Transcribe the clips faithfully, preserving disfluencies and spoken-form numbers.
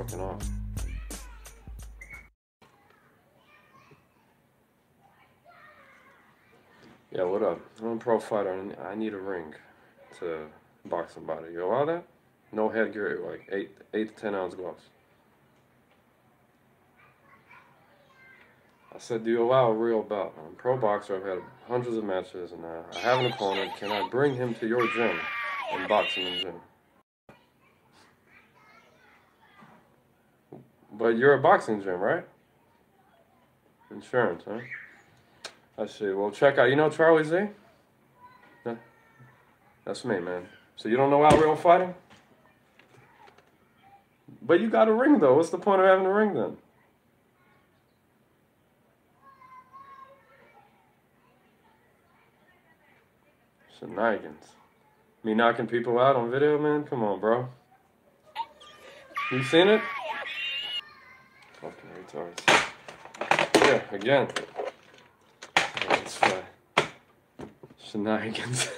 fucking off. Yeah, what up? I'm a pro fighter and I need a ring to box somebody. You allow that? No headgear, like eight, eight to ten ounce gloves. I said, do you allow a real belt? I'm a pro boxer. I've had hundreds of matches, and uh, I have an opponent. Can I bring him to your gym and box him in the gym? But you're a boxing gym, right? Insurance, huh? I see. Well, check out. You know Charlie Z? Yeah. That's me, man. So you don't know how real fighting? But you got a ring, though. What's the point of having a ring, then? Shenanigans. Me knocking people out on video, man? Come on, bro. You seen it? Fucking retards. Yeah, again. That's uh, Shenanigans.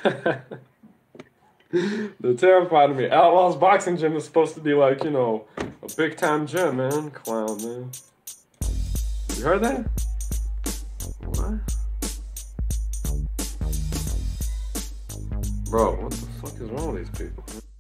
They're terrified of me. Outlaws Boxing Gym is supposed to be like, you know, a big time gym, man. Clown, man. You heard that? What? Bro, what the fuck is wrong with these people?